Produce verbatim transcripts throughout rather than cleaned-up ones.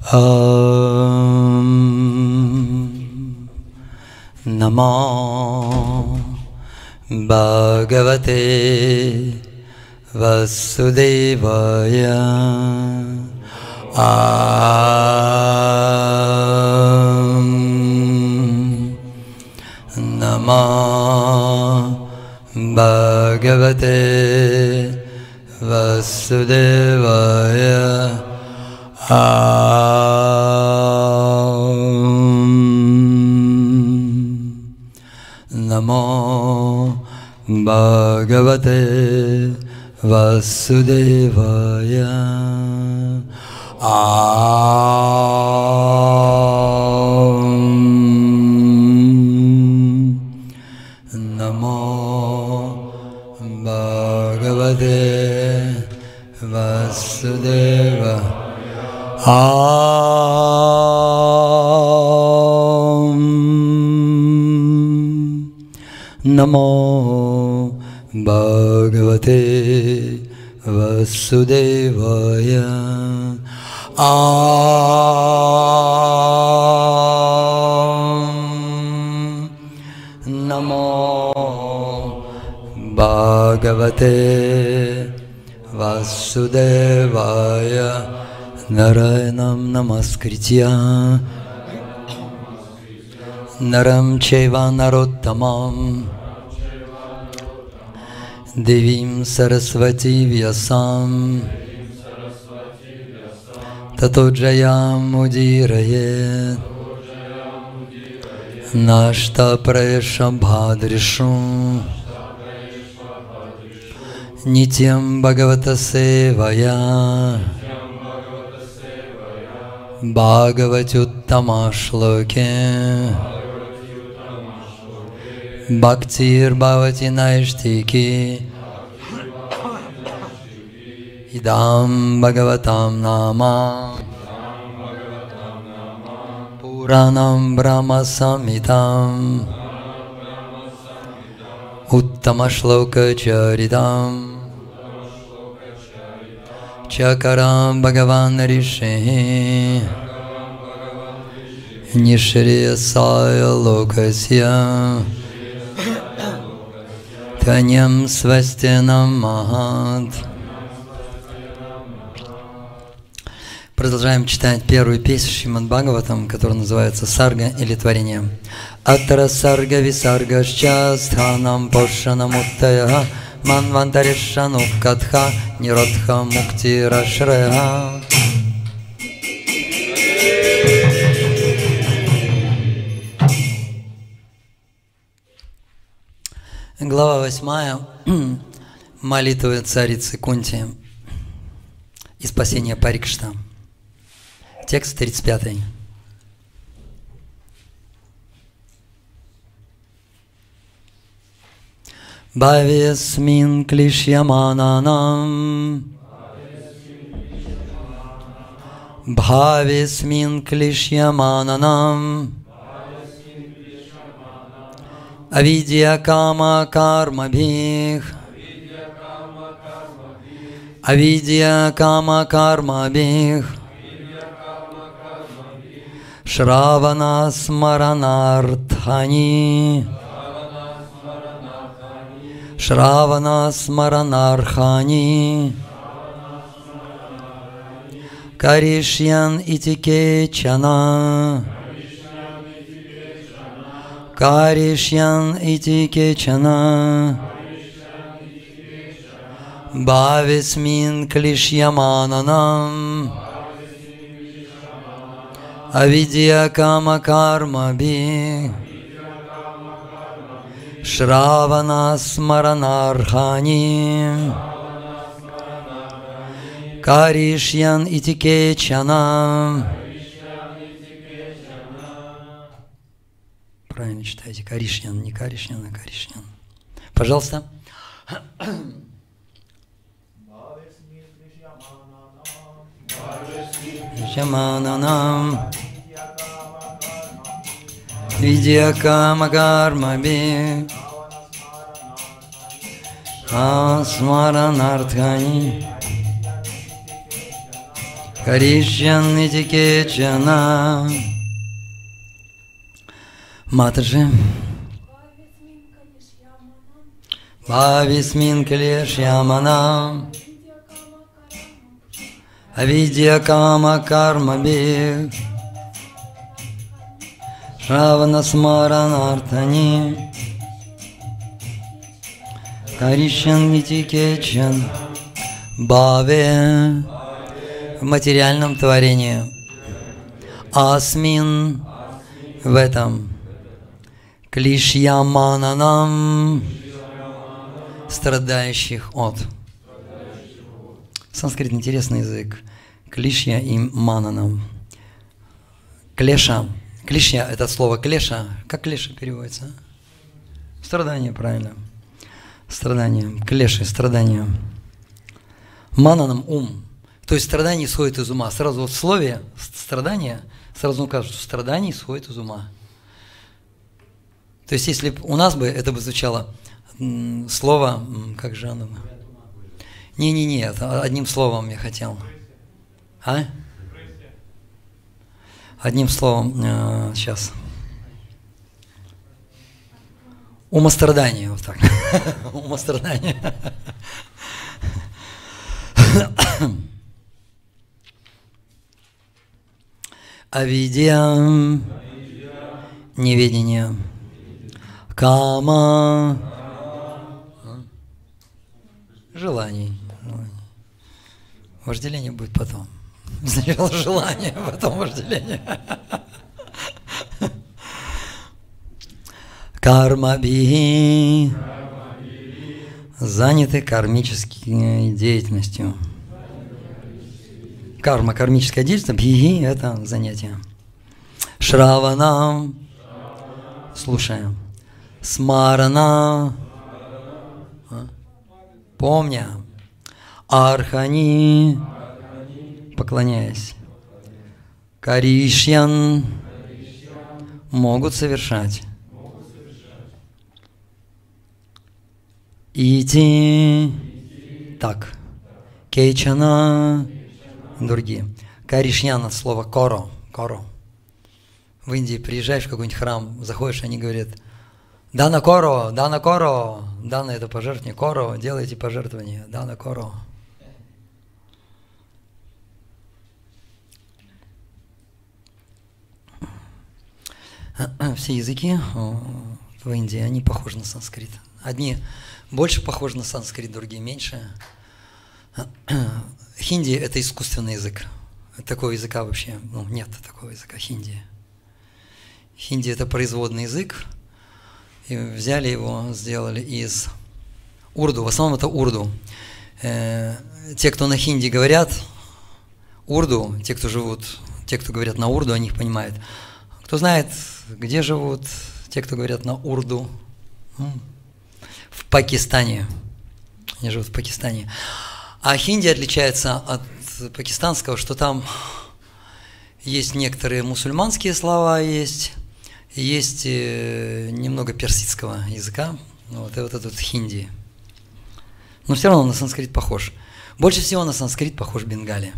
Om Namo Bhagavate Vasudevaya. Om Namo Bhagavate Vasudevaya. Om Namo Bhagavate Vasudevaya. Om Namo Bhagavate Vasudevaya. Om Namo Bhagavate Vasudevaya. Om Namo Bhagavate Vasudevaya. Narayanam Namaskritya Naram Chaiva Narottamam Devim Sarasvati Vyasam Tato Jayam Udirayet Nashta Praesha Bhadrishu Nityam Bhagavata Sevaya Bhagavatyuttama Shloke Bhaktir Bhavati Naishtiki Idam Bhagavatam Nama Puranam Brahma Samhitam Uttama Shloka Charitam Chakaram Bhagavan Rishi Nishriyasaya Lokasya Tanyam Свастинам Махат. Продолжаем читать первую песню Шримад Бхагаватам, которая называется Сарга или Творение. Аттара Сарга Висарга Шчастханам Пошанам Уттая Манвантаришану Катха Ниродха Мукти Рашреха. Глава восьмая. Молитвы царицы Кунти и спасение Парикшита. Текст тридцать пятый. Бхавесмин клишьямананам Бхавесмин клишьямананам Авидья кама кармабхих Авидья кама кармабхих Шравана смаранартхани Шравана смаранархани Каришьян итикечана Каришьян итикечана Бхавесмин клишьямананам Авидья кама кармабхих Шравана смаранархани Каришьян итикечана. Правильно читайте. Каришьян, не Каришьян, а Каришьян. Пожалуйста. Шамананам Видья кама кармабхих Асмаранартхани Каришьян Нитикечана. Матаджи. Бхависмин Калешьямана. Авидья Кама Карма Биг. Шравана Смаранартани. Каришьян Нитикечан. Бхаве. В материальном творении. Асмин. В этом. Клишьямананам. Страдающих от. Санскрит интересный язык. Клишья и мананам. Клеша. Клишья — это слово клеша. Как клеша переводится? Страдание, правильно. Страдание. Клеши, страдания. Мананам — ум. То есть страдание исходит из ума. Сразу вот в слове страдание, сразу укажут, что страдание исходит из ума. То есть если у нас бы это бы звучало слово, как же оно? Не-не-не, одним словом я хотел. А? Одним словом, э, сейчас. Умострадание, вот так. Умострадание. Авидья, неведение. Кама, желаний. Вожделение будет потом. Сначала желание, потом вожделение. Карма-би, заняты кармической деятельностью. Карма, кармическая деятельность, бхиги – это занятие. Шравана, слушаем. Смарана, помня. Архани, поклоняясь. Каришьян, могут совершать. Ити, так. Кейчана, другие. Каришьян от слова коро, коро. В Индии приезжаешь в какой-нибудь храм, заходишь, они говорят: Дана коро, дана коро, дана это пожертвование, коро, делайте пожертвование, дана коро. Все языки в Индии, они похожи на санскрит. Одни больше похожи на санскрит, другие меньше. Хинди – это искусственный язык. Такого языка вообще, ну, нет такого языка, хинди. Хинди – это производный язык. И взяли его, сделали из урду. В основном это урду. Э, те, кто на хинди говорят урду, те, кто живут, те, кто говорят на урду, они их понимают. Кто знает, где живут те, кто говорят на урду? В Пакистане. Они живут в Пакистане. А хинди отличается от пакистанского, что там есть некоторые мусульманские слова, есть, есть немного персидского языка, вот, и вот этот хинди. Но все равно на санскрит похож. Больше всего на санскрит похож бенгали.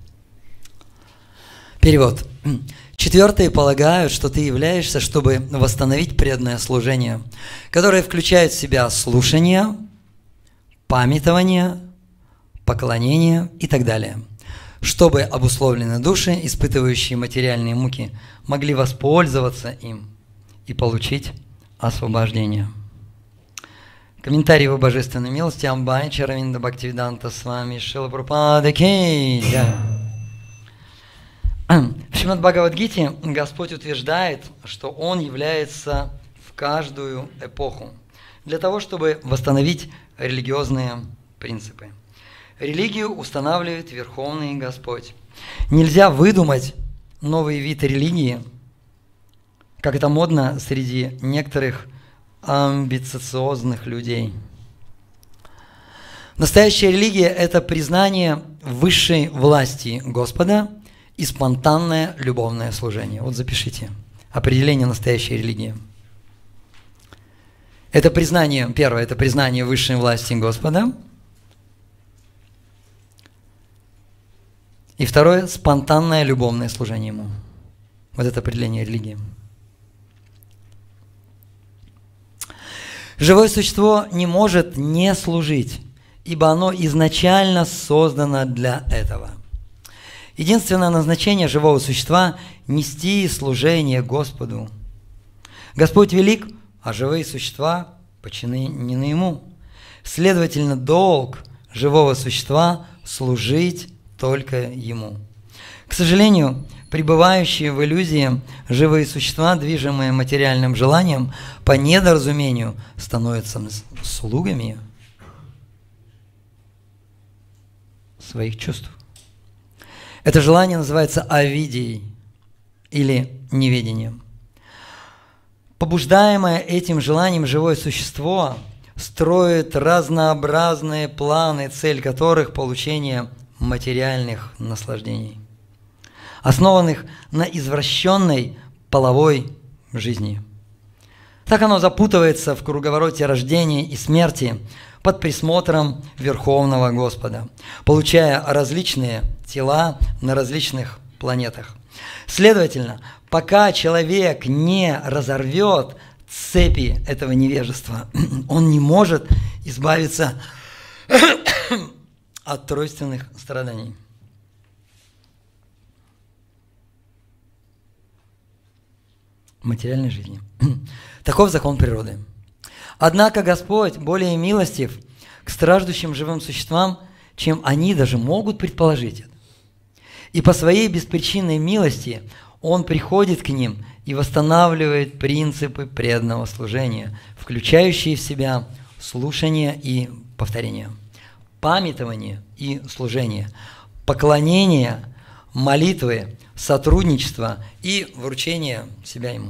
Перевод. Четвертые полагают, что ты являешься, чтобы восстановить преданное служение, которое включает в себя слушание, памятование, поклонение и так далее, чтобы обусловленные души, испытывающие материальные муки, могли воспользоваться им и получить освобождение. Комментарий его божественной милости Амбай Чаравинда Бхактивиданта с вами Шрила Прабхупада Ки Джай. В Шримад Бхагавад-гите Господь утверждает, что Он является в каждую эпоху для того, чтобы восстановить религиозные принципы. Религию устанавливает Верховный Господь. Нельзя выдумать новый вид религии, как это модно среди некоторых амбициозных людей. Настоящая религия – это признание высшей власти Господа и спонтанное любовное служение. Вот запишите определение настоящей религии. Это признание, первое, это признание высшей власти Господа И второе – спонтанное любовное служение ему. Вот это определение религии. Живое существо не может не служить, ибо оно изначально создано для этого. Единственное назначение живого существа – нести служение Господу. Господь велик, а живые существа подчинены Ему. Следовательно, долг живого существа – служить только Ему. К сожалению, пребывающие в иллюзии живые существа, движимые материальным желанием, по недоразумению становятся слугами своих чувств. Это желание называется авидией или неведением. Побуждаемое этим желанием живое существо строит разнообразные планы, цель которых – получение материальных наслаждений, основанных на извращенной половой жизни. Так оно запутывается в круговороте рождения и смерти под присмотром Верховного Господа, получая различные тела на различных планетах. Следовательно, пока человек не разорвет цепи этого невежества, он не может избавиться от тройственных страданий. Материальной жизни. Таков закон природы. Однако Господь более милостив к страждущим живым существам, чем они даже могут предположить это. И по своей беспричинной милости Он приходит к ним и восстанавливает принципы преданного служения, включающие в себя слушание и повторение, памятование и служение, поклонение, молитвы, сотрудничество и вручение себя Ему.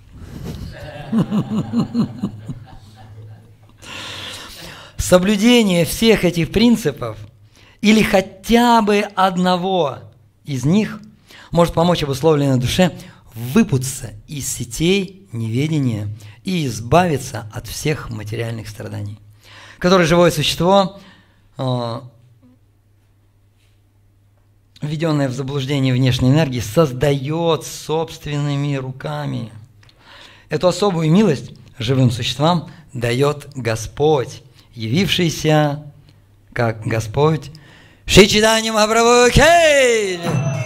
Соблюдение всех этих принципов или хотя бы одного из них может помочь обусловленной душе выпутаться из сетей неведения и избавиться от всех материальных страданий, которые живое существо, введенное в заблуждение внешней энергии, создает собственными руками. Эту особую милость живым существам дает Господь, явившийся как Господь Шри Чайтанья Махапрабху Ки!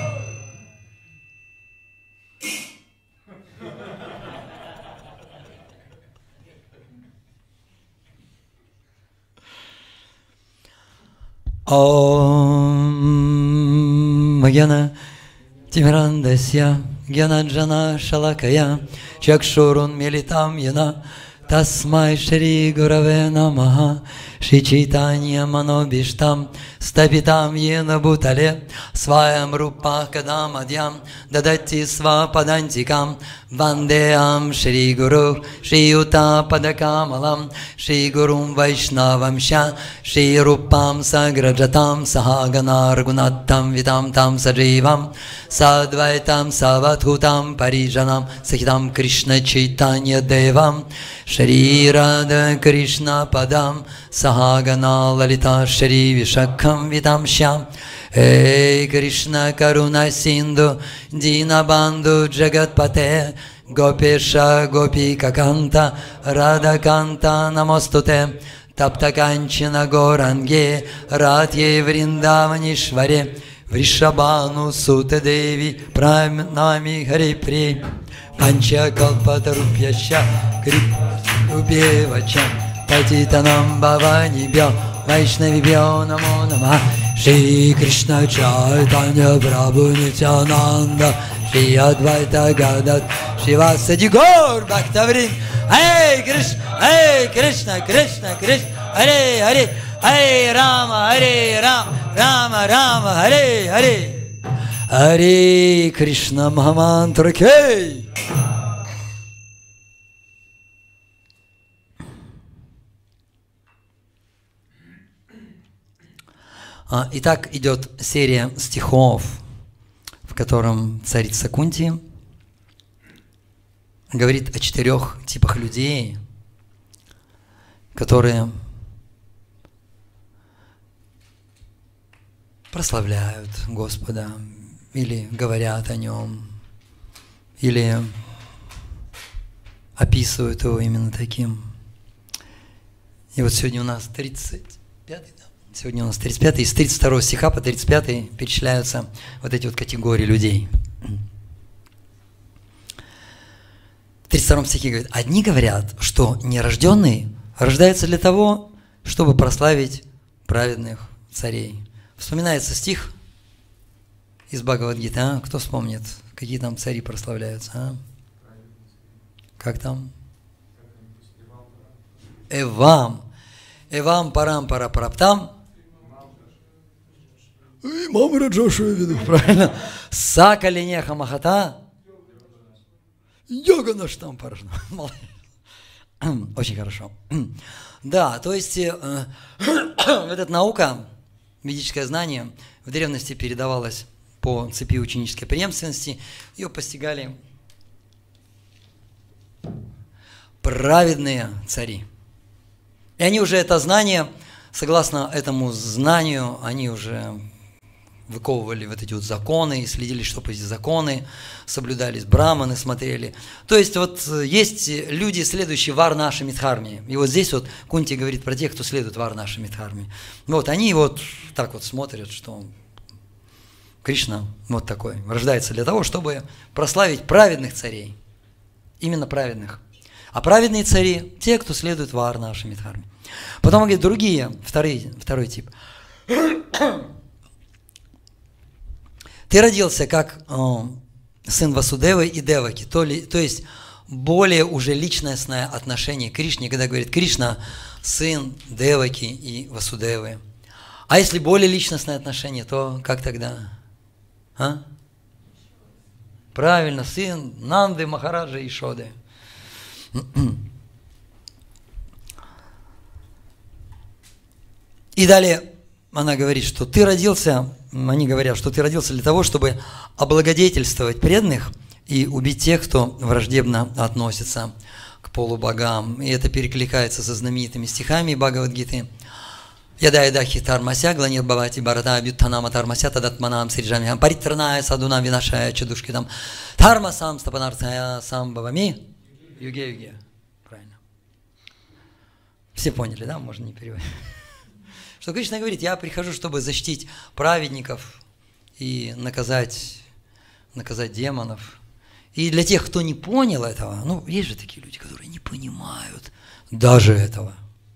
Ом Гьяна Тимирандасья Гьянаджана Шалакая Чакшурун Милитам Яна Тасмай Шри Гураве Намаха Шри Чайтанья Манобиштам Стапитам Йена Бутале Сваям Рупа Кадамадьям Дадати Свападантикам Вандеам Шри Гуру Шри Юта Падакамалам Шри Гурум Вайшнавамша Шри Рупам Саграджатам Сахаганар Гунаттам Витам Там Садживам Садвайтам Саватхутам Париджанам Сахитам Кришна Чайтанья Девам Шри Рада Кришна Падам Сахагана Лалита Шри Вишакхам Витам Шям Эй Кришна Каруна Синду Дина Банду Джагатпате Гопеша Гопика Канта Рада Канта Намостуте Таптаканчина Горанге Радье Вриндаванишваре Вришабану Суте Деви Прамнами Харипри Панча Калпатарупьяща Крипубевача Патитанам Баванибья Вайшнавибья Намо Нама Шри Кришна Чайтанья Прабху Нитянанда Шри Адвайта Гадат Шивасади Гор Бхактаврин Эй Кришна, Эй Кришна, Кришна, Кришна Харе Харе Харе Рама, Харе Рама, Рама Рама, Харе Харе Харе Кришна Махамантра Кей. Итак, идет серия стихов, в котором царица Кунти говорит о четырех типах людей, которые прославляют Господа, или говорят о Нем, или описывают Его именно таким. И вот сегодня у нас тридцать пятый, да? Сегодня у нас тридцать пятый, из тридцать второго стиха по тридцать пятый перечисляются вот эти вот категории людей. В тридцать втором стихе говорит: одни говорят, что нерожденный рождается для того, чтобы прославить праведных царей. Вспоминается стих из Бхагавад-гиты, а? Кто вспомнит, какие там цари прославляются, а? Как там? Эвам. Эвам парам пара параптам. Имам Раджашу я веду, правильно? Сакалинеха махата. Йога наш там парашна. Очень хорошо. Да, то есть э, вот эта наука, ведическое знание, в древности передавалось по цепи ученической преемственности. Ее постигали праведные цари. И они уже это знание, согласно этому знанию, они уже выковывали вот эти вот законы, следили, чтобы эти законы соблюдались, браманы смотрели. То есть вот есть люди, следующие Варнаша Мидхарме. И вот здесь вот Кунти говорит про тех, кто следует Варнаша Мидхарме. Вот они вот так вот смотрят, что Кришна вот такой рождается для того, чтобы прославить праведных царей. Именно праведных. А праведные цари – те, кто следует Варнаша Мидхарме. Потом он говорит, другие, второй, второй тип. Ты родился как э, сын Васудевы и Деваки, то, ли, то есть более уже личностное отношение к Кришне, когда говорит Кришна – сын Деваки и Васудевы. А если более личностное отношение, то как тогда? А? Правильно, сын Нанды, Махараджа и Шоды. И далее она говорит, что ты родился, они говорят, что ты родился для того, чтобы облагодетельствовать преданных и убить тех, кто враждебно относится к полубогам. И это перекликается со знаменитыми стихами Бхагавад-гиты. Яда яда хитармася, гланит бавати барата, бьютанама тармася, тадатманам сриджамихам, паритраная садуна винашая чадушкидам, тармасам стапанарцая самбавами, юге-юге. Правильно. Все поняли, да? Можно не переводить. Что Кришна говорит, я прихожу, чтобы защитить праведников и наказать, наказать демонов. И для тех, кто не понял этого, ну, есть же такие люди, которые не понимают даже этого.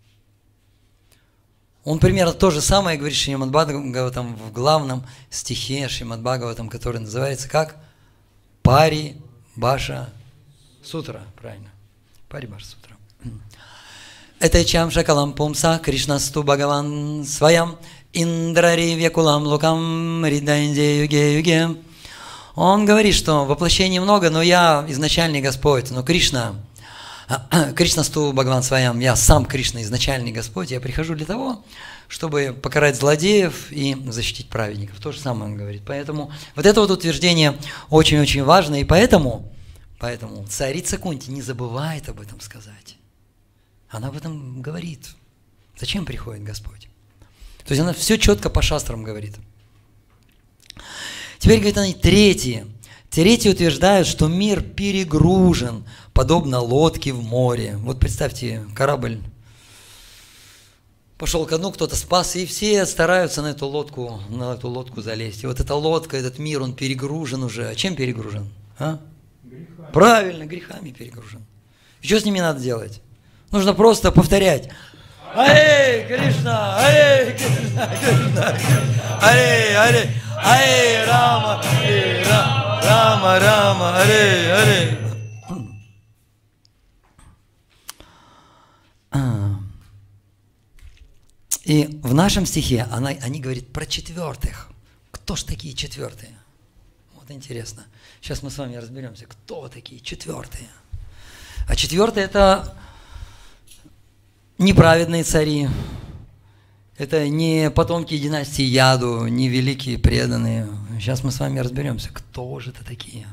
Он примерно то же самое говорит Шримад Бхагаватам в главном стихе Шримад Бхагаватам, который называется как Пари Баша Сутра, правильно? Пари Баша Сутра. Это чем шакалам пумса Кришнасту Бхагаван своям Индрари векулам лукам риданде юге юге. Он говорит, что воплощений много, но я изначальный Господь, но Кришна, Кришнасту Бхагаван своям, я сам Кришна, изначальный Господь, я прихожу для того, чтобы покарать злодеев и защитить праведников. То же самое он говорит. Поэтому вот это вот утверждение очень-очень важно, и поэтому, поэтому царица Кунти не забывает об этом сказать. Она об этом говорит. Зачем приходит Господь? То есть она все четко по шастрам говорит. Теперь, говорит они, третьи. Третьи утверждают, что мир перегружен, подобно лодке в море. Вот представьте, корабль пошел ко дну, кто-то спас, и все стараются на эту лодку, на эту лодку залезть. И вот эта лодка, этот мир, он перегружен уже. А чем перегружен? А? Грехами. Правильно, грехами перегружен. И что с ними надо делать? Нужно просто повторять. Аре, Кришна, Аре, Кришна, Кришна, Аре, Аре, Аре, Рама, Аре, Рама, Рама, Аре, Аре. И в нашем стихе она, они говорят про четвертых. Кто ж такие четвертые? Вот интересно. Сейчас мы с вами разберемся, кто такие четвертые. А четвертые – это неправедные цари. Это не потомки династии Яду, не великие преданные. Сейчас мы с вами разберемся, кто же это такие.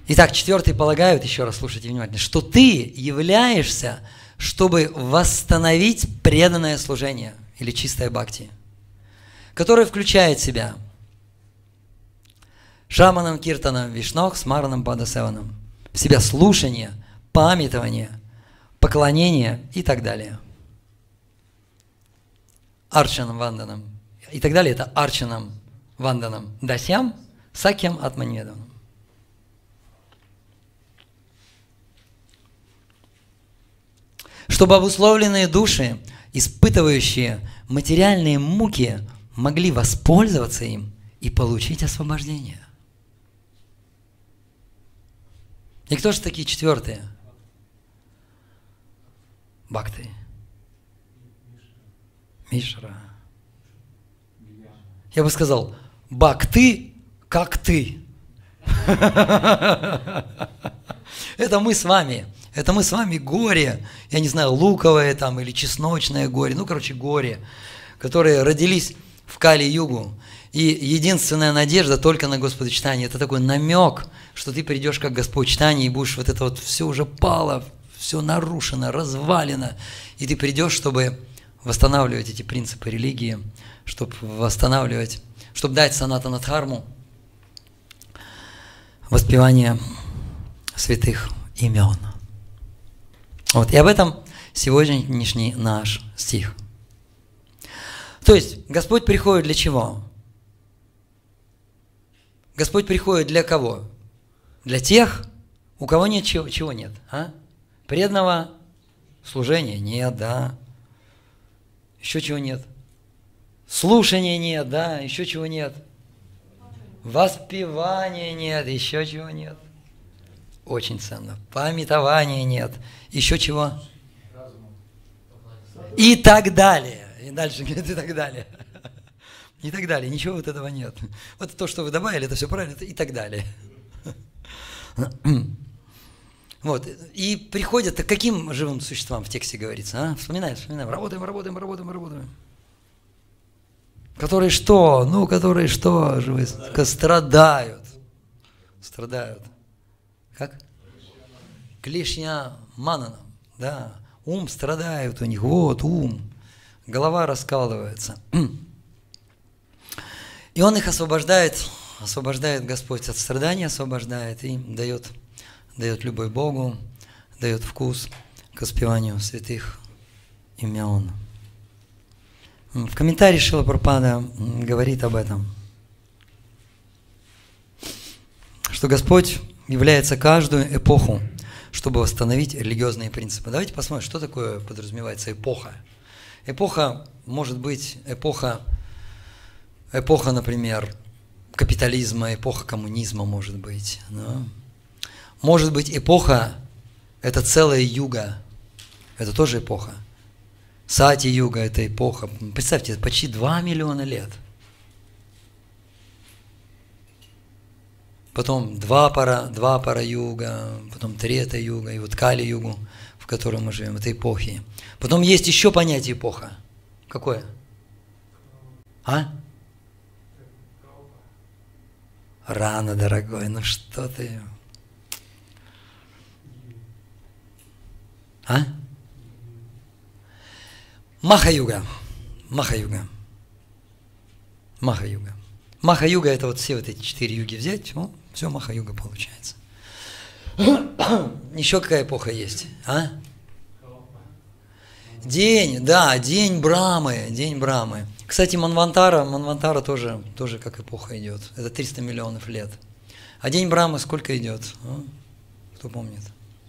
Итак, четвертый полагают, еще раз слушайте внимательно, что ты являешься, чтобы восстановить преданное служение или чистое бхакти, которое включает в себя шаманам, киртанам, вишнох, смаранам, падасеванам, в себя слушание, памятование, поклонение и так далее. Арчанам, ванданам и так далее. Это арчанам, ванданам, дасям, сакьям, атманведам. Чтобы обусловленные души, испытывающие материальные муки, могли воспользоваться им и получить освобождение. И кто же такие четвертые? Бхакты. Мишра. Я бы сказал, бхакты, как ты. Это мы с вами. Это мы с вами горе, я не знаю, луковое там или чесночное горе, ну, короче, горе, которые родились в Кали-югу. И единственная надежда только на Господочитание. Это такой намек, что ты придешь как Господь читание и будешь вот это вот все уже пало, все нарушено, развалено. И ты придешь, чтобы восстанавливать эти принципы религии, чтобы восстанавливать, чтобы дать санатана дхарму, воспевание святых имен. Вот, и об этом сегодняшний наш стих. То есть, Господь приходит для чего? Господь приходит для кого? Для тех, у кого нет чего, чего нет? А? Преданного служения нет, да. Еще чего нет? Слушания нет, да. Еще чего нет? Воспевания нет, еще чего нет? Очень ценно. Памятования нет. Еще чего? И так далее. И дальше говорит, и так далее. И так далее. Ничего вот этого нет. Вот то, что вы добавили, это все правильно, и так далее. Вот. И приходят к каким живым существам в тексте говорится? А? Вспоминаем, вспоминаем. Работаем, работаем, работаем, работаем. Которые что? Ну, которые что? Живые? Страдают. Страдают. Как? Клешня мананам, да. Ум страдает у них, вот ум. Голова раскалывается. И Он их освобождает, освобождает Господь от страдания, освобождает и дает, дает любовь Богу, дает вкус к воспеванию святых имен. В комментарии Шрила Прабхупада говорит об этом, что Господь является каждую эпоху, чтобы восстановить религиозные принципы. Давайте посмотрим, что такое подразумевается эпоха. Эпоха может быть эпоха, эпоха, например, капитализма, эпоха коммунизма может быть. Да? Может быть эпоха, это целая юга, это тоже эпоха. Сати-юга – это эпоха. Представьте, почти два миллиона лет. Потом два пара, два пара юга, потом трета юга, и вот Кали-югу, в которой мы живем, это эпохи. Потом есть еще понятие эпоха. Какое? А? Рано, дорогой, ну что ты? А? Маха-юга. Маха-юга. Маха-юга. Маха-юга – это вот все вот эти четыре юги взять, ну, все Маха-юга получается. Еще какая эпоха есть? А? День, да, день Брамы, день Брамы. Кстати, Манвантара, Манвантара тоже, тоже как эпоха идет. Это триста миллионов лет. А день Брамы сколько идет? А? Кто помнит?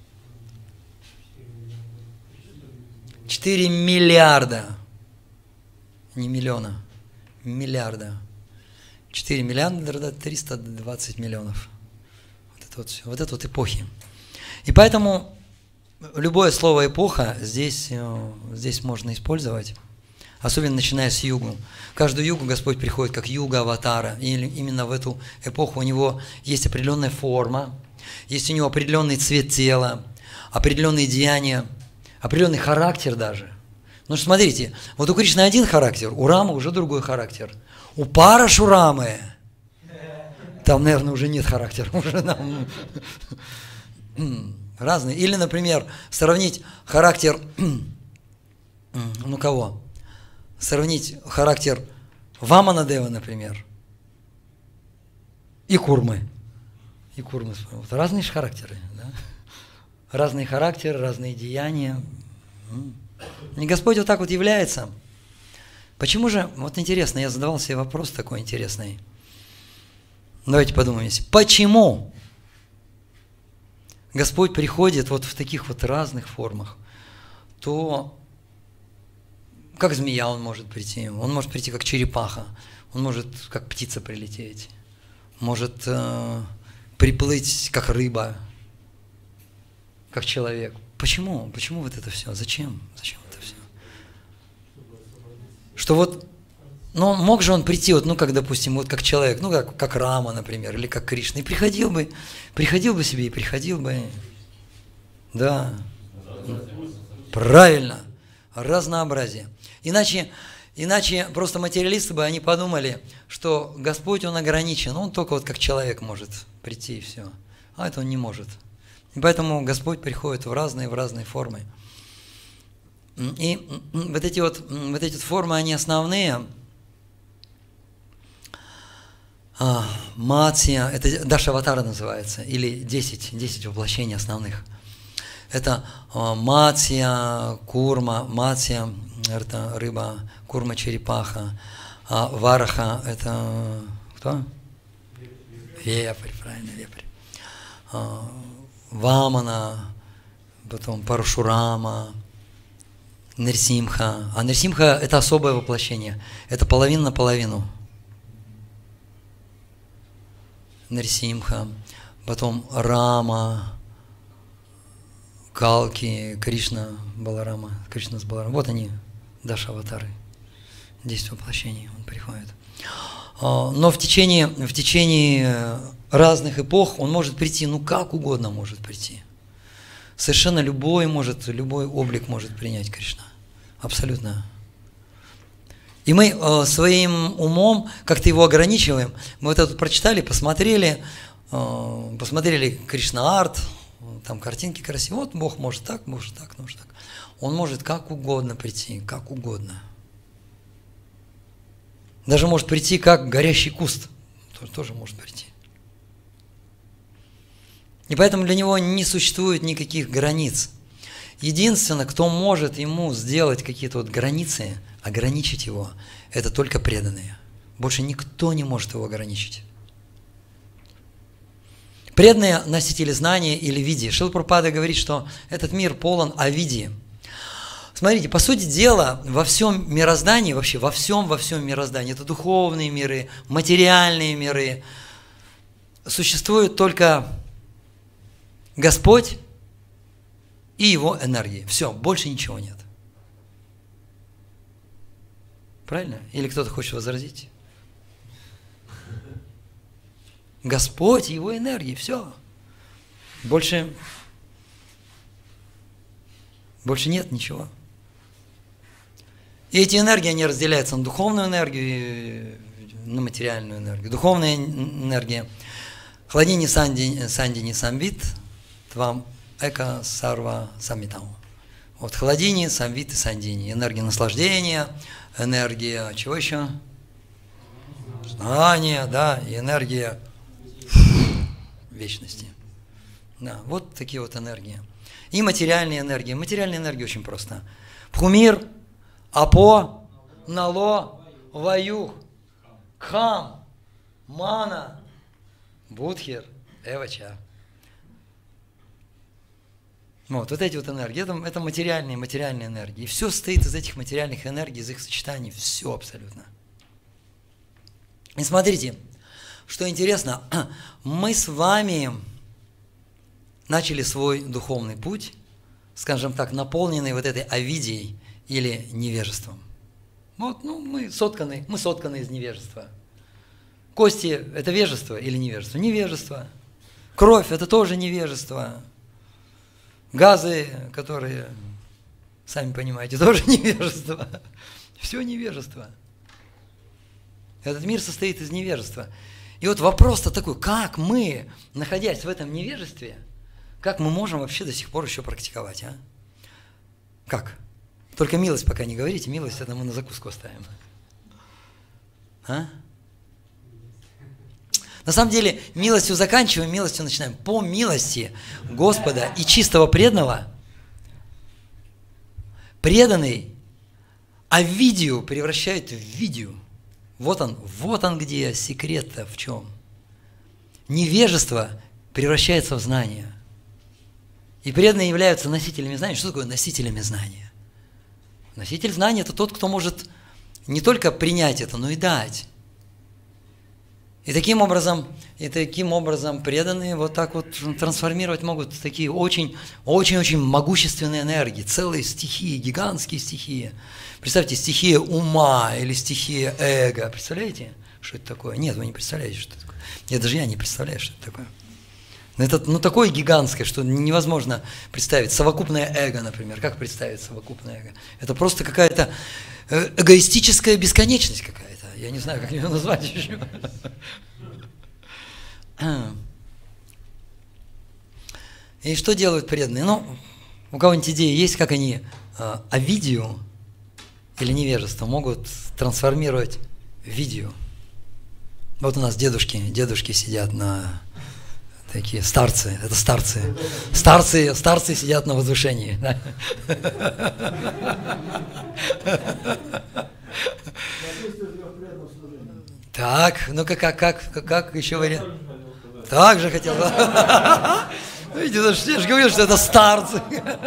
четыре миллиарда. Не миллиона, миллиарда. четыре миллиарда, триста двадцать миллионов. Вот это вот все. Вот это вот эпохи. И поэтому любое слово эпоха здесь, здесь можно использовать. Особенно начиная с югу. Каждую югу Господь приходит как юга аватара. И именно в эту эпоху у него есть определенная форма, есть у него определенный цвет тела, определенные деяния, определенный характер даже. Ну что смотрите, вот у Кришны один характер, у Рамы уже другой характер. У Парашурамы Там, наверное, уже нет характера, уже нам разные. Или, например, сравнить характер, ну кого? Сравнить характер Ваманадева, например, и Курмы. И Курмы. Вот разные же характеры, да? Разные характеры, разные деяния. И Господь вот так вот является. Почему же, вот интересно, я задавал себе вопрос такой интересный. Давайте подумаем, почему Господь приходит вот в таких вот разных формах, то как змея Он может прийти, Он может прийти как черепаха, Он может как птица прилететь, может э, приплыть как рыба, как человек. Почему? Почему вот это все? Зачем? Зачем это все? Что вот, ну, мог же он прийти, вот, ну, как, допустим, вот как человек, ну, как, как Рама, например, или как Кришна, и приходил бы, приходил бы себе и приходил бы. Да. Правильно. Разнообразие. Иначе, иначе просто материалисты бы, они подумали, что Господь, Он ограничен, Он только вот как человек может прийти и все. А это Он не может. И поэтому Господь приходит в разные, в разные формы. И вот эти вот, вот эти вот формы, они основные. А, Матсия, это Дашаватара называется, или десять, десять воплощений основных. Это а, Матсия, Курма, Матсия, это рыба, Курма, черепаха, а Вараха, это кто? Вепрь, правильно, вепрь. А, Вамана, потом Парашурама, Нрсимха. А Нрсимха – это особое воплощение. Это половина на половину. Нрсимха. Потом Рама, Калки, Кришна, Баларама. Кришна с Баларамой. Вот они, Даша-аватары. Десять воплощений он приходит. Но в течение, в течение разных эпох он может прийти, ну как угодно может прийти. Совершенно любой может, любой облик может принять Кришна. Абсолютно. И мы э, своим умом как-то его ограничиваем. Мы вот это прочитали, посмотрели, э, посмотрели Кришна-арт, там картинки красивые. Вот Бог может так, может так, может так. Он может как угодно прийти, как угодно. Даже может прийти как горящий куст. Тоже, тоже может прийти. И поэтому для него не существует никаких границ. Единственное, кто может ему сделать какие-то вот границы, ограничить его, это только преданные. Больше никто не может его ограничить. Преданные носители знания или види. Шрила Прабхупада говорит, что этот мир полон авидии. Смотрите, по сути дела, во всем мироздании, вообще во всем, во всем мироздании, это духовные миры, материальные миры, существует только Господь и Его энергии. Все, больше ничего нет. Правильно? Или кто-то хочет возразить? Господь и Его энергии, все. Больше, больше нет ничего. И эти энергии, они разделяются на духовную энергию и на материальную энергию. Духовная энергия. Хладини санди, санди не самвит, твам эка сарва самитау. Вот хладини, самвит и сандини. Энергия наслаждения, энергия, чего еще? Знания, да, и энергия вечности. Да, вот такие вот энергии. И материальные энергии. Материальная энергия очень проста. Пхумир, Апо, Нало, Ваюх, Кхам, Мана, Будхир, Эвача. Вот, вот эти вот энергии, это, это материальные, материальные энергии. И все состоит из этих материальных энергий, из их сочетаний, все абсолютно. И смотрите, что интересно, мы с вами начали свой духовный путь, скажем так, наполненный вот этой авидией или невежеством. Вот, ну, мы сотканы, мы сотканы из невежества. Кости – это вежество или невежество? Невежество. Кровь – это тоже невежество. Газы, которые, сами понимаете, тоже невежество. Все невежество. Этот мир состоит из невежества. И вот вопрос-то такой, как мы, находясь в этом невежестве, как мы можем вообще до сих пор еще практиковать, а? Как? Только милость пока не говорите, милость это мы на закуску оставим. А? На самом деле, милостью заканчиваем, милостью начинаем. По милости Господа и чистого преданного, преданный Овидию превращает в видию. Вот он, вот он где секрет-то в чем. Невежество превращается в знание. И преданные являются носителями знания. Что такое носителями знания? Носитель знания – это тот, кто может не только принять это, но и дать. И таким образом, и таким образом преданные вот так вот трансформировать могут такие очень-очень-очень могущественные энергии, целые стихии, гигантские стихии. Представьте, стихия ума или стихия эго. Представляете, что это такое? Нет, вы не представляете, что это такое. Нет, даже я не представляю, что это такое. Но это ну, такое гигантское, что невозможно представить. Совокупное эго, например. Как представить совокупное эго? Это просто какая-то эгоистическая бесконечность какая-то. Я не знаю, как ее назвать еще. И что делают преданные? Ну, у кого-нибудь идеи есть, как они э, овидию или невежество могут трансформировать в видию? Вот у нас дедушки, дедушки сидят на... Такие старцы, это старцы. Старцы, старцы сидят на возвышении. Так, ну-ка, как, как, как, как еще вариант? Так же хотел. Видите, я же говорил, что это старцы.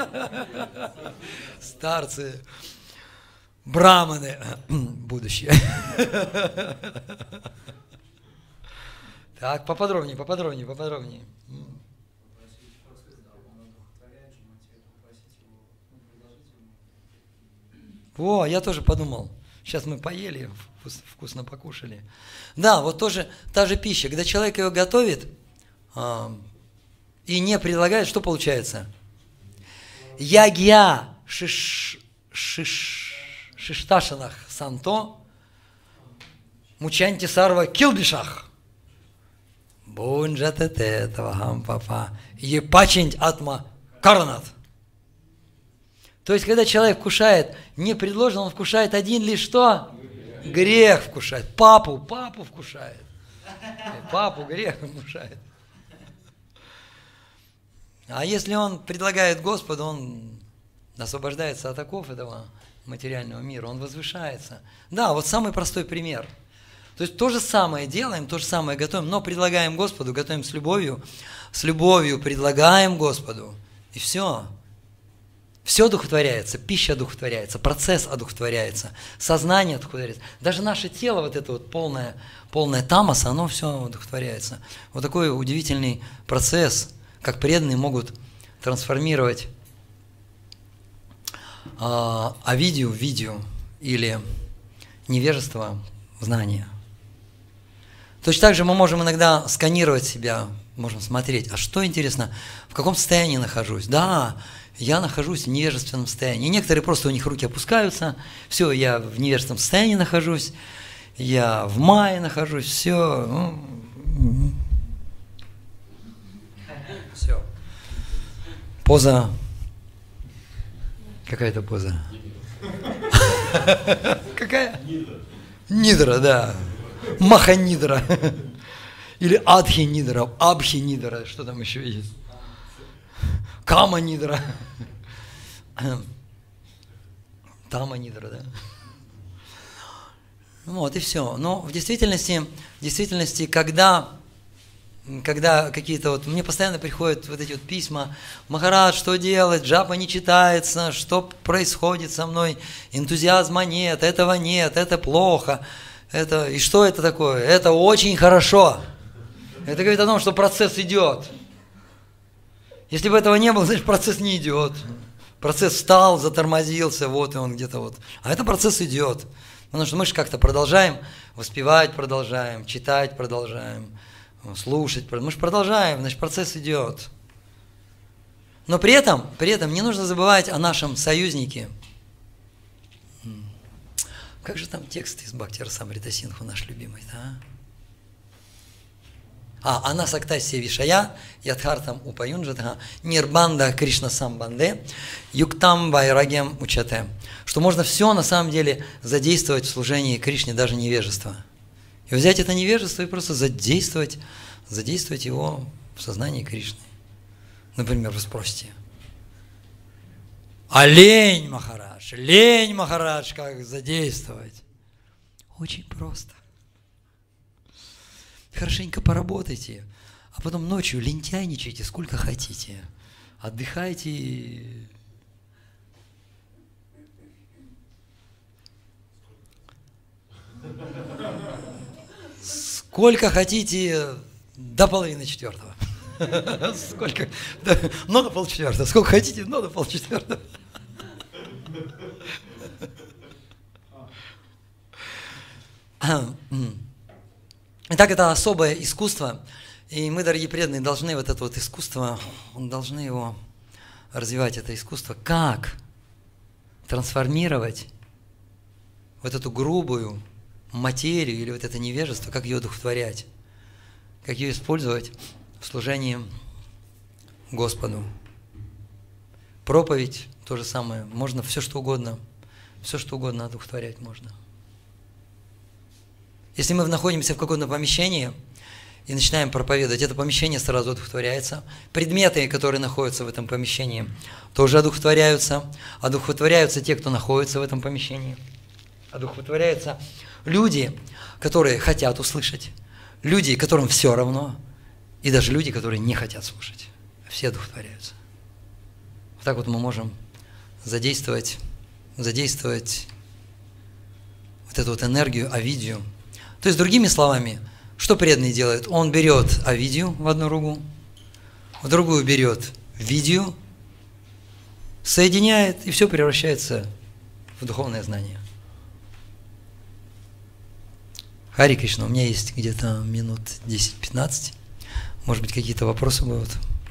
Старцы. Браманы. Будущее. Так, поподробнее, поподробнее, поподробнее. О, я тоже подумал. Сейчас мы поели, вкусно покушали. Да, вот тоже та же пища. Когда человек ее готовит э, и не предлагает, что получается? Ягья шиш, шиш, шишташанах санто мучанти сарва килбишах. Бунджатете тавахам папа. Епачинь атма каранат. То есть, когда человек вкушает не предложено, он вкушает один лишь что? Грех вкушает. Папу, папу вкушает. Папу грех вкушает. А если он предлагает Господу, он освобождается от оков этого материального мира, он возвышается. Да, вот самый простой пример. То есть то же самое делаем, то же самое готовим, но предлагаем Господу, готовим с любовью, с любовью предлагаем Господу, и все. Все одухотворяется, пища одухотворяется, процесс одухотворяется, сознание одухотворяется. Даже наше тело, вот это вот полное, полное тамаса, оно все одухотворяется. Вот такой удивительный процесс, как преданные могут трансформировать э, авидию в видию или невежество в знание. Точно так же мы можем иногда сканировать себя, можем смотреть, а что интересно, в каком состоянии нахожусь. Да, я нахожусь в невежественном состоянии. И некоторые просто у них руки опускаются, все, я в невежественном состоянии нахожусь, я в мае нахожусь, все. Все. Поза. Какая-то поза? Какая? Нидра, да. Маханидра. Или Адхи-нидра, Абхи-нидра, что там еще есть? Кама-нидра. Тама-нидра, да? Вот и все. Но в действительности, в действительности, когда, когда какие-то вот, мне постоянно приходят вот эти вот письма: Махарадж, что делать, джапа не читается, что происходит со мной, энтузиазма нет, этого нет, это плохо. Это, и что это такое? Это очень хорошо. Это говорит о том, что процесс идет. Если бы этого не было, значит, процесс не идет. Процесс встал, затормозился, вот и он где-то вот. А это процесс идет. Потому что мы же как-то продолжаем воспевать, продолжаем, читать, продолжаем, слушать. Мы же продолжаем, значит, процесс идет. Но при этом, при этом не нужно забывать о нашем союзнике. Как же там текст из Бхакти-расамрита Синдху наш любимый, да? А, Анасактасия Вишая, Ядхартам Упаюнджатха, Нирбанда Кришна Самбанде, Юктам Вайрагем Учате. Что можно все на самом деле задействовать в служении Кришне, даже невежество. И взять это невежество и просто задействовать, задействовать его в сознании Кришны. Например, вы спросите: а лень, Махарадж, лень, Махарадж, как задействовать? Очень просто. Хорошенько поработайте, а потом ночью лентяйничайте сколько хотите. Отдыхайте. Сколько хотите до половины четвертого. Сколько? Но до полчетвертого. Сколько хотите, но до полчетвертого. Итак, это особое искусство, и мы, дорогие преданные, должны вот это вот искусство, должны его развивать, это искусство. Как трансформировать вот эту грубую материю или вот это невежество, как ее одухотворять, как ее использовать в служении Господу. Проповедь то же самое, можно все что угодно, все что угодно одухотворять можно. Если мы находимся в каком-то помещении и начинаем проповедовать, это помещение сразу одухотворяется. Предметы, которые находятся в этом помещении, тоже одухотворяются. Одухотворяются те, кто находится в этом помещении. Одухотворяются люди, которые хотят услышать, люди, которым все равно, и даже люди, которые не хотят слушать. Все одухотворяются. Вот так вот мы можем задействовать, задействовать вот эту вот энергию, авидию. То есть, другими словами, что преданный делает? Он берет авидию в одну руку, в другую берет видию, соединяет, и все превращается в духовное знание. Хари Кришна, у меня есть где-то минут десять-пятнадцать. Может быть, какие-то вопросы будут?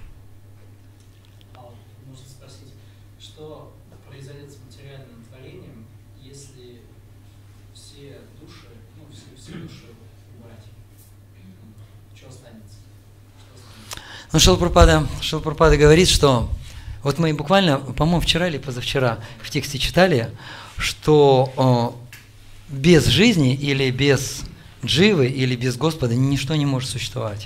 Можно спросить, что произойдет с материальным творением, если все души, ну, все, все души убрать? Что останется? Ну, Шрила Прабхупада, Шрила Прабхупада говорит, что вот мы буквально, по-моему, вчера или позавчера в тексте читали, что э, без жизни или без дживы или без Господа ничто не может существовать.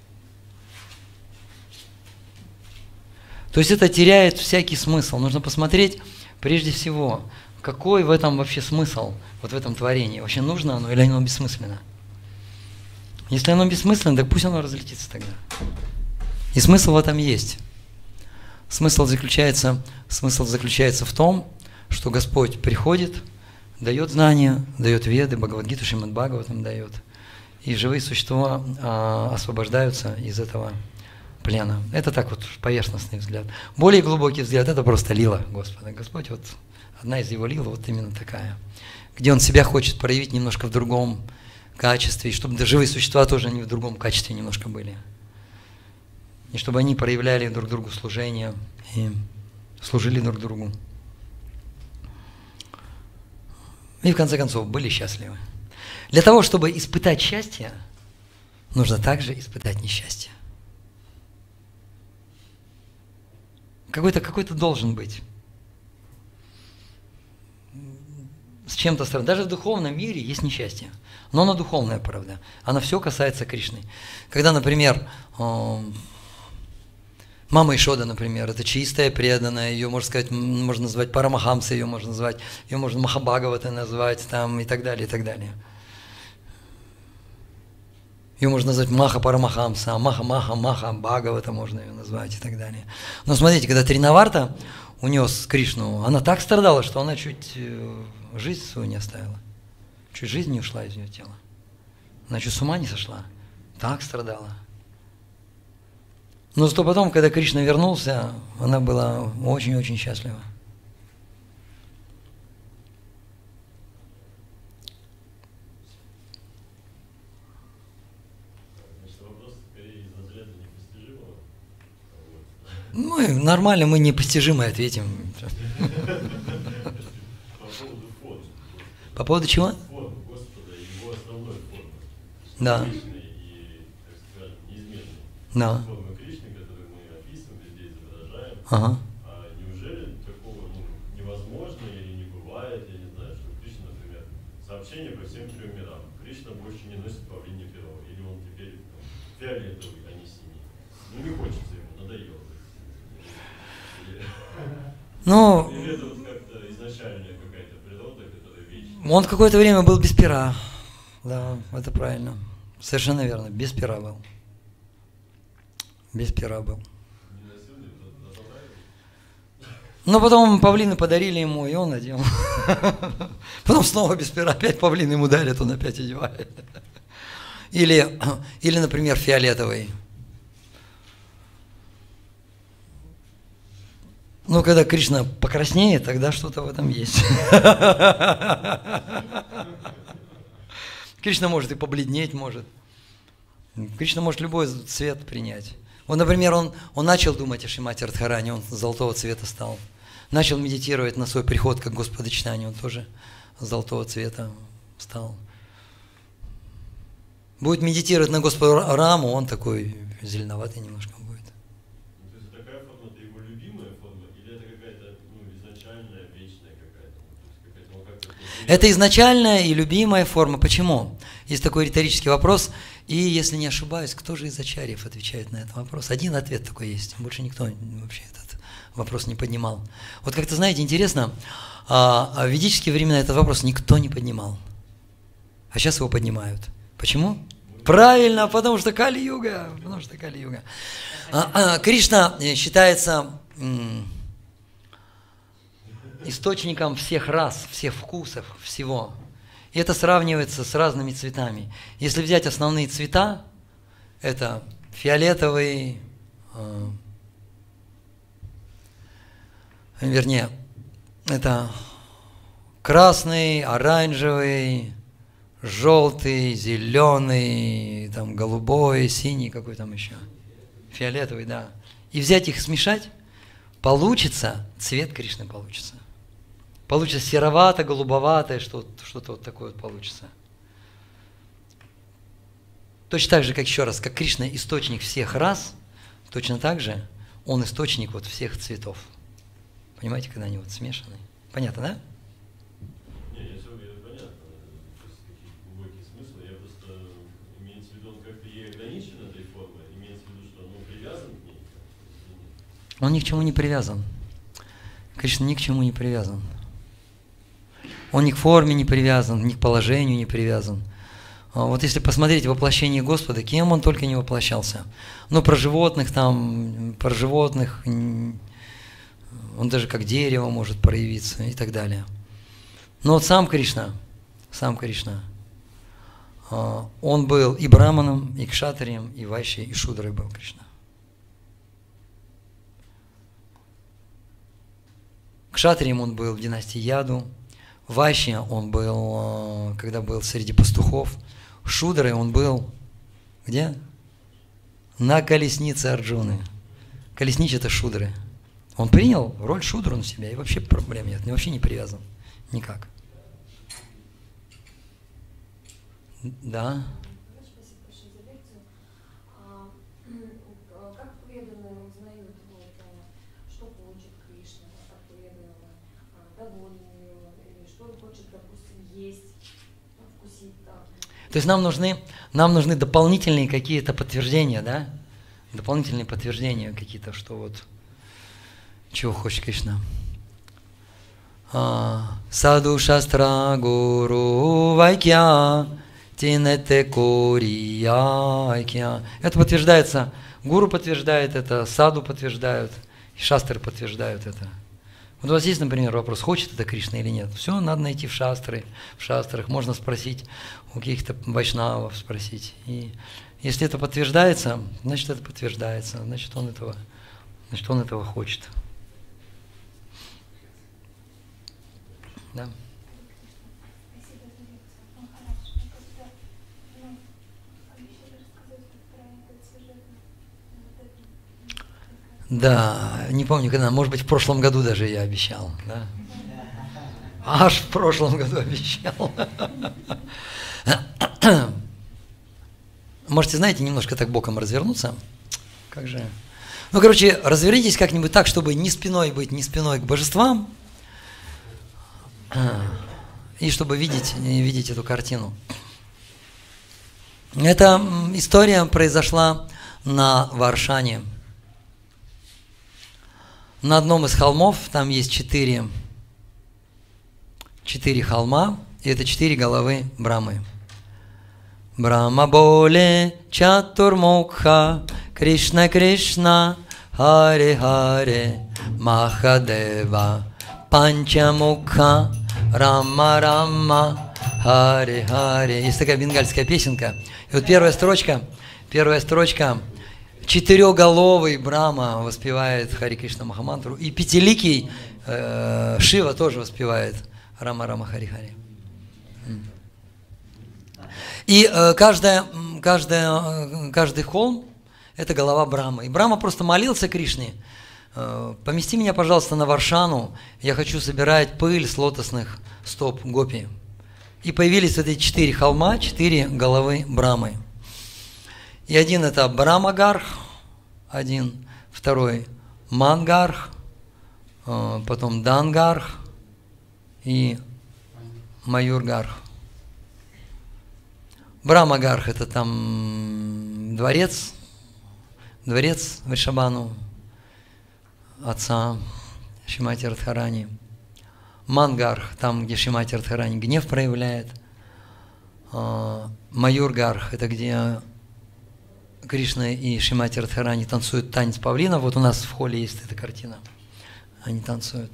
То есть это теряет всякий смысл. Нужно посмотреть, прежде всего, какой в этом вообще смысл, вот в этом творении. Вообще нужно оно или оно бессмысленно? Если оно бессмысленно, так пусть оно разлетится тогда. И смысл в этом есть. Смысл заключается, смысл заключается в том, что Господь приходит, дает знания, дает веды, Бхагавад-гиту, Шримад Бхагаватам дает. И живые существа а, освобождаются из этого плена. Это так вот поверхностный взгляд. Более глубокий взгляд – это просто лила Господа. Господь, вот одна из его лил, вот именно такая, где Он себя хочет проявить немножко в другом качестве, и чтобы живые существа тоже они в другом качестве немножко были. И чтобы они проявляли друг другу служение и служили друг другу. И в конце концов были счастливы. Для того, чтобы испытать счастье, нужно также испытать несчастье. Какой-то какой-то должен быть. С чем-то странным. Даже в духовном мире есть несчастье. Но оно духовное, правда. Оно все касается Кришны. Когда, например, мама Ишода, например, это чистая, преданная, ее, можно сказать, можно назвать Парамахамса, ее можно назвать, ее можно Махабхагавата назвать, там, и так далее, и так далее. Ее можно назвать Маха Парамахамса, Маха Маха Маха Бхагавата можно ее назвать и так далее. Но смотрите, когда Тринаварта унес Кришну, она так страдала, что она чуть жизнь свою не оставила. Чуть жизнь не ушла из ее тела. Она чуть с ума не сошла. Так страдала. Но зато потом, когда Кришна вернулся, она была очень-очень счастлива. Ну, нормально, мы непостижимо ответим. По поводу чего? Да. Да. формы Кришны, которые мы описываем, везде изображаем. Ага. А неужели такого ну, невозможно или не бывает, я не знаю, что Кришна, например, сообщение по всем трем мирам. Кришна больше не носит павлинье перо, или он теперь там, фиолетовый, а не синий. Ну не хочется ему, надоело. Или, Ну, или это вот как-то изначальная какая-то природа, которая вечная. он какое-то время был без пера. Да, это правильно. Совершенно верно, без пера был. Без пера был. Не носил, не понравилось? Но потом павлины подарили ему, и он надел. Потом снова без пера, опять павлины ему дарят, он опять одевает. Или, или, например, фиолетовый. Ну, когда Кришна покраснеет, тогда что-то в этом есть. Кришна может и побледнеть, может. Кришна может любой цвет принять. Вот, например, он, он начал думать о Шримати Радхарани, он золотого цвета стал. Начал медитировать на свой приход, как Господа Чайтанья, он тоже золотого цвета стал. Будет медитировать на Господа Раму, он такой зеленоватый немножко будет. Ну, то есть такая форма, это его любимая форма, или это какая-то ну, изначальная, вечная какая-то? Ну, какая-то, ну, как-то, ну, Это изначальная и любимая форма. Почему? Есть такой риторический вопрос. И, если не ошибаюсь, кто же из ачарьев отвечает на этот вопрос? Один ответ такой есть. Больше никто вообще этот вопрос не поднимал. Вот как-то, знаете, интересно, в ведические времена этот вопрос никто не поднимал. А сейчас его поднимают. Почему? Правильно, потому что Кали-юга. Потому что Кали-юга. Кришна считается источником всех рас, всех вкусов, всего. И это сравнивается с разными цветами. Если взять основные цвета, это фиолетовый, э, вернее, это красный, оранжевый, желтый, зеленый, там, голубой, синий, какой там еще, фиолетовый, да. И взять их смешать, получится, цвет Кришны получится. Получится серовато, голубоватое, что-то, что-то вот такое вот получится. Точно так же, как еще раз, как Кришна источник всех рас, точно так же он источник вот всех цветов. Понимаете, когда они вот смешаны? Понятно, да? Не, я все говорю, понятно. То есть такие глубокие смыслы. Я просто имеется в виду, он как-то ей ограничен этой формой, имеется в виду, что он привязан к ней. Он ни к чему не привязан. Кришна ни к чему не привязан. Он ни к форме не привязан, ни к положению не привязан. Вот если посмотреть воплощение Господа, кем он только не воплощался. Ну, про животных там, про животных, он даже как дерево может проявиться и так далее. Но вот сам Кришна, сам Кришна, он был и браманом, и кшатрием, и вайшей, и шудрой был Кришна. Кшатрием он был в династии Яду, вайшей он был, когда был среди пастухов, шудрой он был где? На колеснице Арджуны. Колеснич это шудры. Он принял роль шудры на себя, и вообще проблем нет, вообще не привязан. Никак. Да. Спасибо большое за лекцию. А, как преданные узнают, вот, что хочет Кришна, как преданного, доволен ли он, или что он хочет, допустим, есть, вкусить там. То есть нам нужны, нам нужны дополнительные какие-то подтверждения, да? Дополнительные подтверждения какие-то, что вот чего хочет Кришна. Саду шастра гуру вайкья тинете курия. Это подтверждается, гуру подтверждает это, саду подтверждают, и шастры подтверждают это. Вот у вас есть, например, вопрос, хочет это Кришна или нет? Все, надо найти в шастры, в шастрах, можно спросить у каких-то вайшнавов, спросить. И если это подтверждается, значит это подтверждается, значит он этого, значит он этого хочет. Да. Спасибо за лекцию. Махарадж, мне как-то, ну, обещали рассказать про этот сюжет. Вот это. Да, не помню когда, может быть в прошлом году даже я обещал, да? Аж в прошлом году обещал. Можете, знаете, немножко так боком развернуться. как же... Ну, короче, развернитесь как-нибудь так, чтобы не спиной быть, не спиной к божествам, и чтобы видеть, видеть эту картину. Эта история произошла на Варшане. На одном из холмов, там есть четыре, четыре холма, и это четыре головы Брамы. Брама боле чатурмукха, Кришна Кришна, Харе Харе, Махадева, Панчамукха, Рама Рама, Харе Харе. Есть такая бенгальская песенка. И вот первая строчка, первая строчка, четырехголовый Брама воспевает Харе Кришна Махамантру, и пятиликий э, Шива тоже воспевает Рама Рама Харе Харе. И э, каждая, каждая, каждый холм – это голова Брамы. И Брама просто молился Кришне: э, помести меня, пожалуйста, на Варшану, я хочу собирать пыль с лотосных стоп гопи. И появились вот эти четыре холма, четыре головы Брамы. И один – это Брамагарх, один, второй – Мангарх, э, потом Дангарх и Маюргарх. Брамагарх – это там дворец, дворец Вришабану, отца Шримати Радхарани. Мангарх – там, где Шримати Радхарани гнев проявляет. Маюргарх – это где Кришна и Шримати Радхарани танцуют танец павлина. Вот у нас в холле есть эта картина. Они танцуют.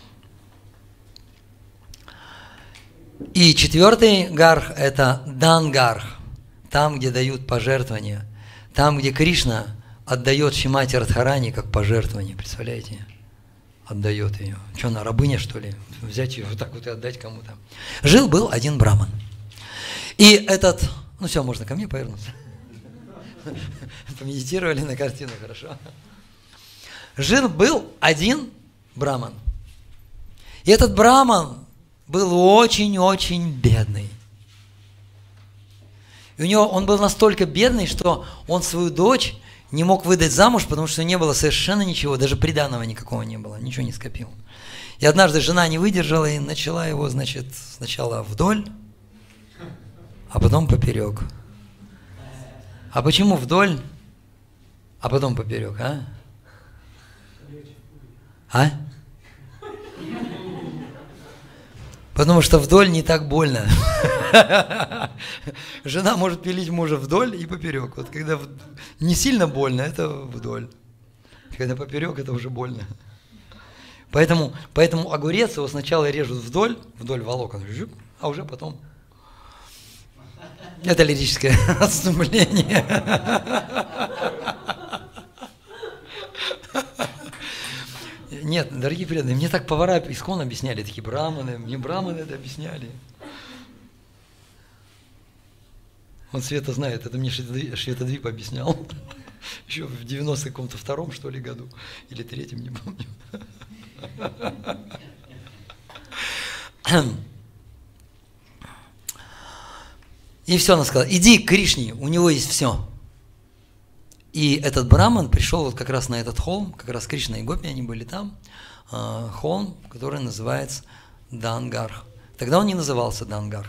И четвертый гарх – это Дангарх, там, где дают пожертвования, там, где Кришна отдает Шримати Радхарани как пожертвование, представляете? Отдает ее. Что, она рабыня, что ли? Взять ее вот так вот и отдать кому-то. Жил-был один браман. И этот... Ну все, можно ко мне повернуться. Помедитировали на картину, хорошо. Жил-был один браман. И этот браман был очень-очень бедный. И у него он был настолько бедный, что он свою дочь не мог выдать замуж, потому что не было совершенно ничего, даже приданого никакого не было, ничего не скопил. И однажды жена не выдержала и начала его, значит, сначала вдоль, а потом поперек. А почему вдоль, а потом поперек, а? А? Потому что вдоль не так больно. Жена может пилить мужа вдоль и поперек. Вот когда не сильно больно, это вдоль. Когда поперек, это уже больно. Поэтому, поэтому огурец его сначала режут вдоль, вдоль волокон, а уже потом. Это лирическое отступление. Нет, дорогие преданные, мне так повара искон объясняли, такие браманы, мне браманы это объясняли. Вот Света знает, это мне Шветадвип объяснял. Еще в девяносто каком-то втором, что ли, году, или третьем, не помню. И все, она сказала: иди к Кришне, у него есть все. И этот браман пришел вот как раз на этот холм, как раз Кришна и Гопи, они были там, э, холм, который называется Дангарх. Тогда он не назывался Дангарх.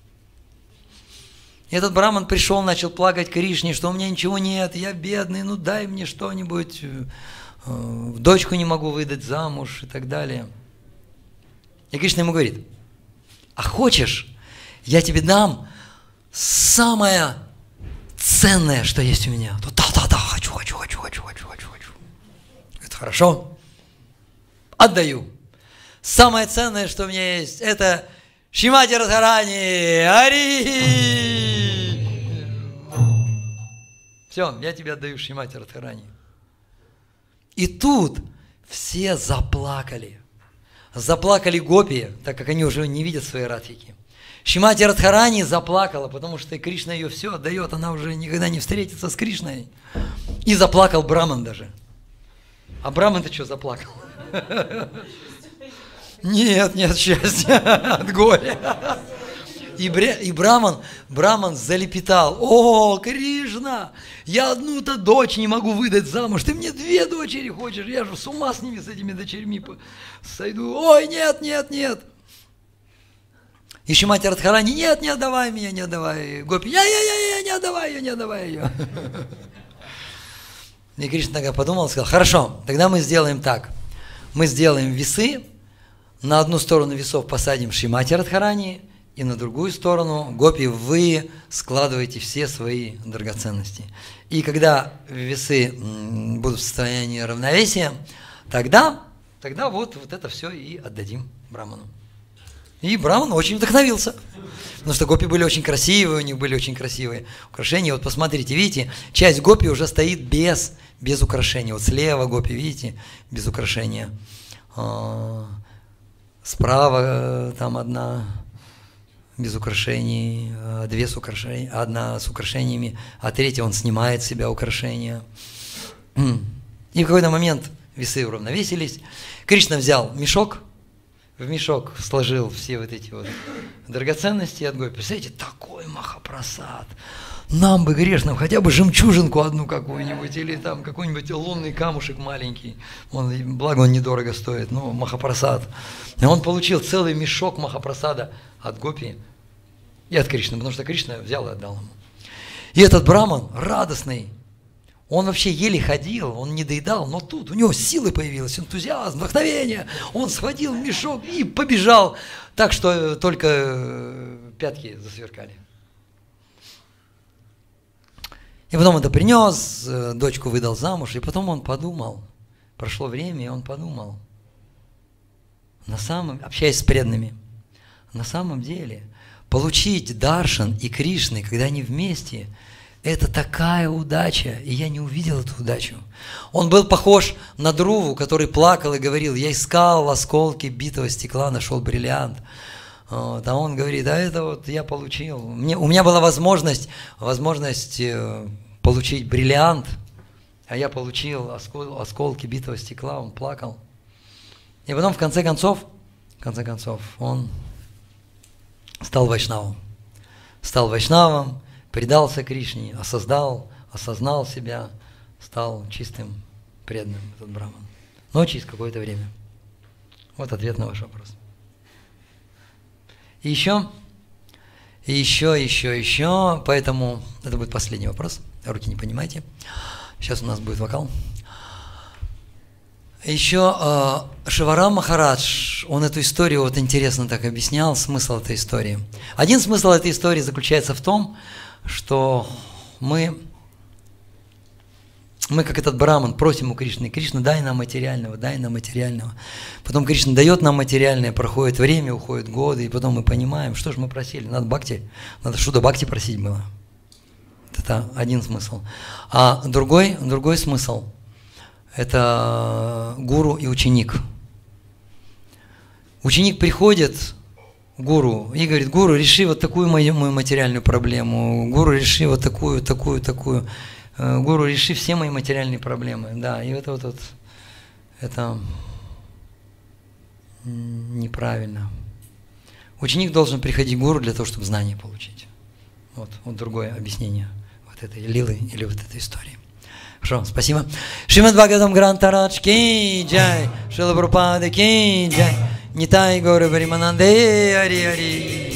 И этот браман пришел, начал плакать Кришне, что у меня ничего нет, я бедный, ну дай мне что-нибудь, э, дочку не могу выдать замуж и так далее. И Кришна ему говорит: а хочешь, я тебе дам самое ценное, что есть у меня. То да-да-да, хочу, хочу, хочу, хочу, хочу, хочу, хочу. Это хорошо. Отдаю. Самое ценное, что у меня есть, это Шримати Радхарани. Ари! Все, я тебе отдаю Шримати Радхарани. И тут все заплакали. Заплакали гопи, так как они уже не видят своей радхики. Шримати Радхарани заплакала, потому что Кришна ее все отдает, она уже никогда не встретится с Кришной. И заплакал браман даже. А браман-то что заплакал? Нет, нет, счастья, от горя. И, бре, и Браман, Браман залепетал: «О, Кришна, я одну-то дочь не могу выдать замуж, ты мне две дочери хочешь, я же с ума с ними, с этими дочерьми сойду. Ой, нет, нет, нет». И Шримати Радхарани: «Нет, не отдавай меня, не отдавай». Гопи: «Я-я-я, не отдавай ее, не отдавай ее». И Кришна тогда подумал и сказал: «Хорошо, тогда мы сделаем так. Мы сделаем весы, на одну сторону весов посадим Шримати Радхарани, и на другую сторону, гопи, вы складываете все свои драгоценности. И когда весы будут в состоянии равновесия, тогда, тогда вот, вот это все и отдадим Браману». И Браман очень вдохновился, потому что гопи были очень красивые, у них были очень красивые украшения. Вот посмотрите, видите, часть гопи уже стоит без, без украшений. Вот слева гопи, видите, без украшения. Справа там одна без украшений, две с украшениями, одна с украшениями, а третья он снимает с себя украшения. И в какой-то момент весы уравновесились. Кришна взял мешок, в мешок сложил все вот эти вот драгоценности от гопи. Представляете, такой махапрасад. Нам бы грешным хотя бы жемчужинку одну какую-нибудь, или там какой-нибудь лунный камушек маленький. Он, благо он недорого стоит, но махапрасад. И он получил целый мешок махапрасада от гопи и от Кришны, потому что Кришна взял и отдал ему. И этот Браман радостный, он вообще еле ходил, он не доедал, но тут у него силы появилась, энтузиазм, вдохновение. Он схватил мешок и побежал, так что только пятки засверкали. И потом это принес, дочку выдал замуж, и потом он подумал, прошло время, и он подумал, на самом, общаясь с преданными, на самом деле, получить Даршан и Кришны, когда они вместе, это такая удача, и я не увидел эту удачу. Он был похож на Друву, который плакал и говорил: «Я искал осколки битого стекла, нашел бриллиант». Вот, а он говорит: «А это вот я получил. Мне, у меня была возможность, возможность э, получить бриллиант, а я получил оскол, осколки битого стекла». Он плакал. И потом, в конце концов, в конце концов, он стал вайшнавом. Стал вайшнавом, предался Кришне, осознал, осознал себя, стал чистым, преданным, этот Браман. Но через какое-то время. Вот ответ на ваш вопрос. И еще, и еще, еще, еще, поэтому это будет последний вопрос. Руки не поднимайте. Сейчас у нас будет вокал. Еще э, Шиварам Махарадж, он эту историю вот интересно так объяснял, смысл этой истории. Один смысл этой истории заключается в том, что мы, мы как этот Браман, просим у Кришны: «Кришна, дай нам материального, дай нам материального». Потом Кришна дает нам материальное, проходит время, уходят годы, и потом мы понимаем, что же мы просили. Надо бхакти, надо что-то бхакти просить было. Это один смысл. А другой, другой смысл – это гуру и ученик. Ученик приходит к гуру и говорит: «Гуру, реши вот такую мою, мою материальную проблему. Гуру, реши вот такую, такую, такую. Гуру, реши все мои материальные проблемы». Да, и это вот, вот это неправильно. Ученик должен приходить к гуру для того, чтобы знания получить. Вот, вот другое объяснение вот этой лилы или вот этой истории. Хорошо, спасибо. Шримад Бхагаватам Грантарадж ки джай, Шрила Прабхупада ки джай, Нитай Гаура Паримананде Ари Ари.